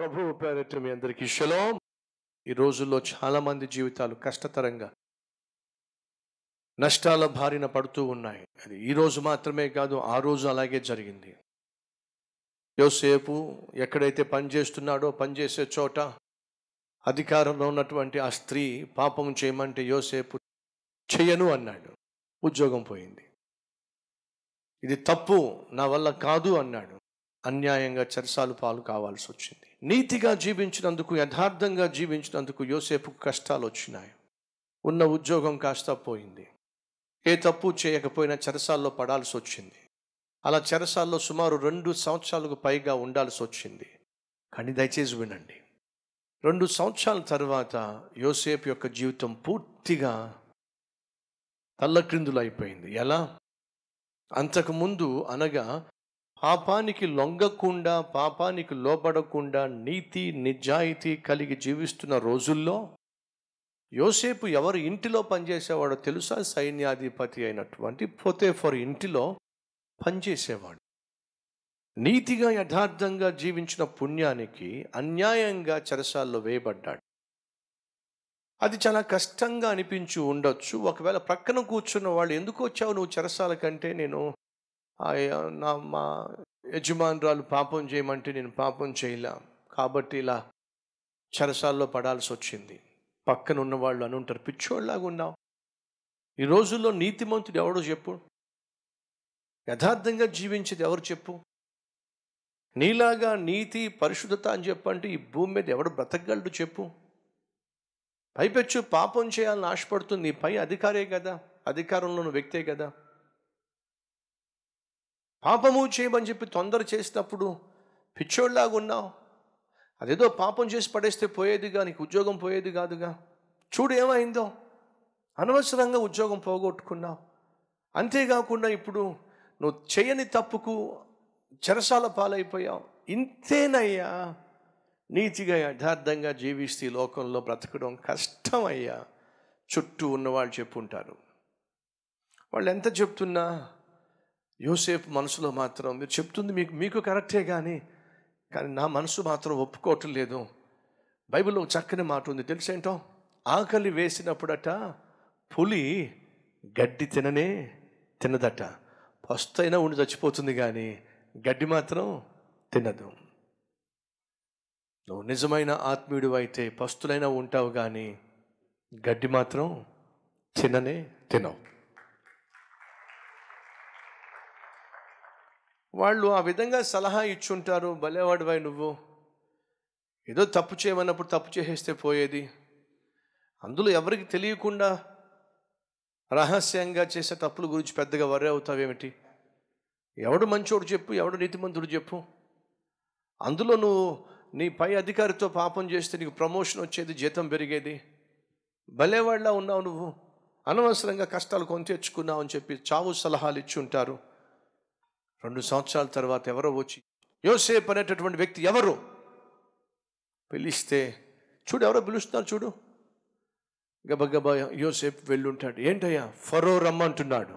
ప్రభువు పేరట మీ అందరికీ షలోం. ఈ రోజుల్లో చాలా మంది జీవితాలు కష్టతరంగా నష్టాల బారిన పడుతూ ఉన్నాయి. అది ఈ రోజు మాత్రమే కాదు, ఆ రోజు అలాగే జరిగింది. యోసేపు ఎక్కడైతే పనిచేస్తున్నాడో పనిచేసే చోట అధికారంలో ఉన్నటువంటి ఆ స్త్రీ పాపం చేయమంటే యోసేపు చెయ్యను అన్నాడు. ఉద్యోగం పోయింది. ఇది తప్పు, నా వల్ల కాదు అన్నాడు. అన్యాయంగా చెరసాలు పాలు కావాల్సి వచ్చింది. నీతిగా జీవించినందుకు, యథార్థంగా జీవించినందుకు యోసేపుకు కష్టాలు వచ్చినాయి. ఉన్న ఉద్యోగం కాస్త పోయింది. ఏ తప్పు చేయకపోయినా చెరసాల్లో పడాల్సి వచ్చింది. అలా చెరసాల్లో సుమారు 2 సంవత్సరాలకు పైగా ఉండాల్సి వచ్చింది. కానీ దయచేసి వినండి, 2 సంవత్సరాల తర్వాత యోసేపు యొక్క జీవితం పూర్తిగా తల్లక్రిందులైపోయింది. ఎలా? అంతకుముందు అనగా పాపానికి లొంగకుండా, పాపానికి లోబడకుండా నీతి నిజాయితీ కలిగి జీవిస్తున్న రోజుల్లో యోసేపు ఎవరు ఇంటిలో పనిచేసేవాడో తెలుసా? సైన్యాధిపతి అయినటువంటి పోతేఫరు ఇంటిలో పనిచేసేవాడు. నీతిగా యథార్థంగా జీవించిన పుణ్యానికి అన్యాయంగా చెరసాల్లో వేయబడ్డాడు. అది చాలా కష్టంగా అనిపించి ఉండొచ్చు. ఒకవేళ ప్రక్కన కూర్చున్న వాళ్ళు, ఎందుకు వచ్చావు నువ్వు చెరసాల కంటే, నేను మా యజమానురాలు పాపం చేయమంటే నేను పాపం చేయలే కాబట్టి ఇలా చెరసాల్లో పడాల్సి వచ్చింది. పక్కన ఉన్న వాళ్ళు అని ఉంటారు, పిచ్చోళ్ళలాగా ఉన్నావు. ఈ రోజుల్లో నీతిమంతుడు ఎవడో చెప్పు? యథార్థంగా జీవించేది ఎవరు చెప్పు? నీలాగా నీతి పరిశుద్ధత అని చెప్పంటే ఈ భూమి మీద ఎవడు బ్రతకగలడు చెప్పు? పైపెచ్చు పాపం చేయాలని ఆశపడుతుంది నీ పై అధికారే కదా, అధికారంలో ఉన్న వ్యక్తే కదా. పాపము చేయమని చెప్పి తొందర చేసినప్పుడు పిచ్చోళ్ళలాగా ఉన్నావు. అదేదో పాపం చేసి పడేస్తే పోయేదిగా, నీకు ఉద్యోగం పోయేది కాదుగా. చూడు ఏమైందో, అనవసరంగా ఉద్యోగం పోగొట్టుకున్నావు. అంతేకాకుండా ఇప్పుడు నువ్వు చేయని తప్పుకు చెరసాల పాలైపోయావు. ఇంతేనయ్యా, నీతిగా యథార్థంగా జీవిస్తే ఈ లోకంలో బ్రతకడం కష్టమయ్యా చుట్టూ ఉన్నవాళ్ళు చెప్పుంటారు. వాళ్ళు ఎంత చెప్తున్నా యోసేపు మనసులో మాత్రం, మీరు చెప్తుంది మీకు కరెక్టే కానీ నా మనసు మాత్రం ఒప్పుకోవటం లేదు. బైబిల్లో చక్కని మాట ఉంది తెలుసేంటో, ఆకలి వేసినప్పుడట పులి గడ్డి తినదట. పస్తైనా ఉండి చచ్చిపోతుంది కానీ గడ్డి మాత్రం తినదు. నువ్వు నిజమైన ఆత్మీయుడు అయితే పస్తులైనా ఉంటావు కానీ గడ్డి మాత్రం తినవు. వాళ్ళు ఆ విధంగా సలహా ఇచ్చుంటారు. భలేవాడివై నువ్వు, ఏదో తప్పు చేయమన్నప్పుడు తప్పు చేసేస్తే పోయేది. అందులో ఎవరికి తెలియకుండా రహస్యంగా చేసే తప్పుల గురించి పెద్దగా వర్రే అవుతావేమిటి? ఎవడు మంచోడు చెప్పు, ఎవడు నీతిమంతుడు చెప్పు? అందులో నువ్వు నీ పై అధికారితో పాపం చేస్తే నీకు ప్రమోషన్ వచ్చేది, జీతం పెరిగేది. భలేవాడిలా ఉన్నావు నువ్వు, అనవసరంగా కష్టాలు కొని తెచ్చుకున్నావు అని చెప్పి చావు సలహాలు ఇచ్చి ఉంటారు. 2 సంవత్సరాల తర్వాత ఎవరో వచ్చి, యోసేపు అనేటటువంటి వ్యక్తి ఎవరు పిలిస్తే, చూడు ఎవరో పిలుస్తున్నారు చూడు. గబగబా యోసేపు వెళ్ళుంటాడు. ఏంటయ్యా? ఫరో రమ్మంటున్నాడు.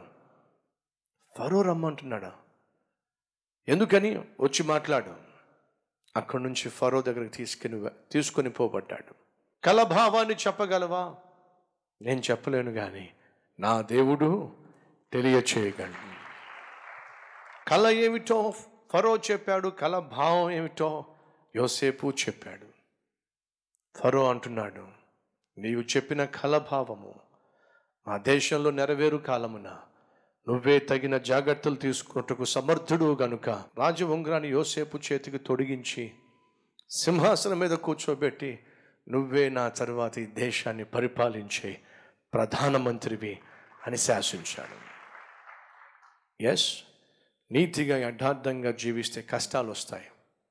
ఫరో రమ్మంటున్నాడా? ఎందుకని? వచ్చి మాట్లాడు. అక్కడి నుంచి ఫరో దగ్గరికి తీసుకొని పోబడ్డాడు. కలభావాన్ని చెప్పగలవా? నేను చెప్పలేను కానీ నా దేవుడు తెలియచేయగలడు. కళ ఏమిటో ఫరో చెప్పాడు, కళ భావం ఏమిటో యోసేపు చెప్పాడు. ఫరో అంటున్నాడు, నీవు చెప్పిన కళ భావము మా దేశంలో నెరవేరు కాలమున నువ్వే తగిన జాగ్రత్తలు తీసుకున్నట్టుకు సమర్థుడు గనుక రాజవంగ్రాన్ని యోసేపు చేతికి తొడిగించి సింహాసనం మీద కూర్చోబెట్టి నువ్వే నా తరువాత ఈ దేశాన్ని పరిపాలించే ప్రధానమంత్రివి అని శాసించాడు. ఎస్, నీతిగా యథార్థంగా జీవిస్తే కష్టాలు వస్తాయి.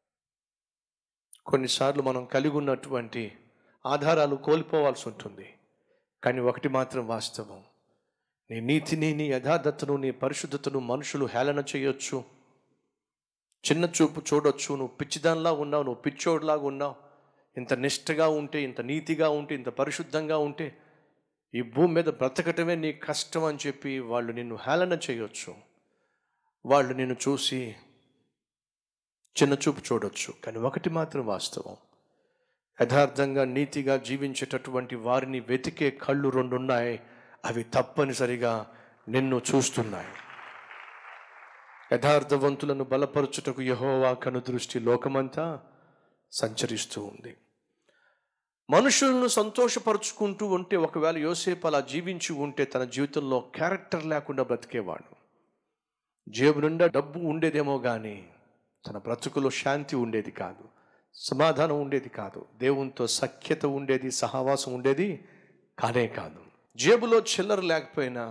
కొన్నిసార్లు మనం కలిగి ఉన్నటువంటి ఆధారాలు కోల్పోవాల్సి ఉంటుంది. కానీ ఒకటి మాత్రం వాస్తవం, నీ నీతిని, నీ యథార్థతను, నీ పరిశుద్ధతను మనుషులు హేళన చేయొచ్చు, చిన్న చూపు చూడొచ్చు. నువ్వు పిచ్చిదానిలా ఉన్నావు, నువ్వు పిచ్చోడిలాగా ఉన్నావు, ఇంత నిష్టగా ఉంటే, ఇంత నీతిగా ఉంటే, ఇంత పరిశుద్ధంగా ఉంటే ఈ భూమి మీద బ్రతకటమే నీ కష్టం అని చెప్పి వాళ్ళు నిన్ను హేళన చేయొచ్చు. వాళ్ళు నిన్ను చూసి చిన్న చూపు చూడొచ్చు, కానీ ఒకటి మాత్రం వాస్తవం, యథార్థంగా నీతిగా జీవించేటటువంటి వారిని వెతికే కళ్ళు రెండు ఉన్నాయి. అవి తప్పనిసరిగా నిన్ను చూస్తున్నాయి. యథార్థవంతులను బలపరచుటకు యెహోవా కనుదృష్టి లోకమంతా సంచరిస్తూ ఉంది. మనుషులను సంతోషపరుచుకుంటూ ఉంటే, ఒకవేళ యోసేపు అలా జీవించి ఉంటే తన జీవితంలో క్యారెక్టర్ లేకుండా బ్రతికేవాడు. జేబు నిండా డబ్బు ఉండేదేమో కానీ తన బ్రతుకులో శాంతి ఉండేది కాదు, సమాధానం ఉండేది కాదు, దేవునితో సఖ్యత ఉండేది, సహవాసం ఉండేది కానే కాదు. జేబులో చిల్లర లేకపోయినా,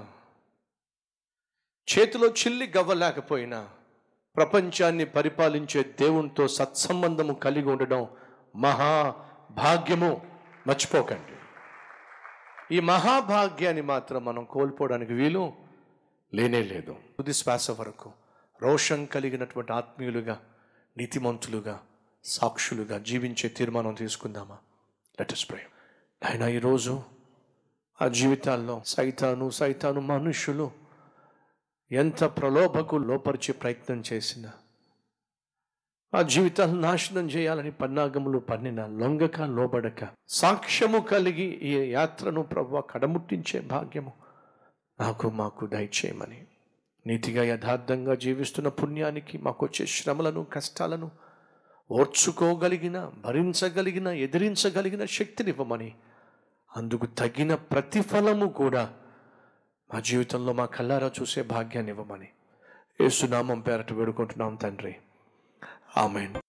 చేతిలో చిల్లి గవ్వ లేకపోయినా, ప్రపంచాన్ని పరిపాలించే దేవునితో సత్సంబంధము కలిగి ఉండడం మహాభాగ్యము. మర్చిపోకండి. ఈ మహాభాగ్యాన్ని మాత్రం మనం కోల్పోవడానికి వీలు లేనే లేదు. తుది శ్వాస వరకు రోషం కలిగినటువంటి ఆత్మీయులుగా, నీతిమంతులుగా, సాక్షులుగా జీవించే తీర్మానం తీసుకుందామా? Let us pray. ఆయన ఈరోజు ఆ జీవితాల్లో సైతాను మనుషులు ఎంత ప్రలోభకు లోపరిచే ప్రయత్నం చేసినా, ఆ జీవితాలను నాశనం చేయాలని పన్నాగములు పన్నిన, లొంగక లోబడక సాక్ష్యము కలిగి ఈ యాత్రను ప్రభువా కడముట్టించే భాగ్యము మాకు దయచేయమని, నీతిగా యథార్థంగా జీవిస్తున్న పుణ్యానికి మాకు వచ్చే శ్రమలను, కష్టాలను ఓర్చుకోగలిగిన, భరించగలిగిన, ఎదిరించగలిగిన శక్తినివ్వమని, అందుకు తగిన ప్రతిఫలము కూడా మా జీవితంలో మా కళ్ళారా చూసే భాగ్యాన్ని ఇవ్వమని యేసు నామం పేరట వేడుకుంటున్నాం తండ్రి. ఆమేన్.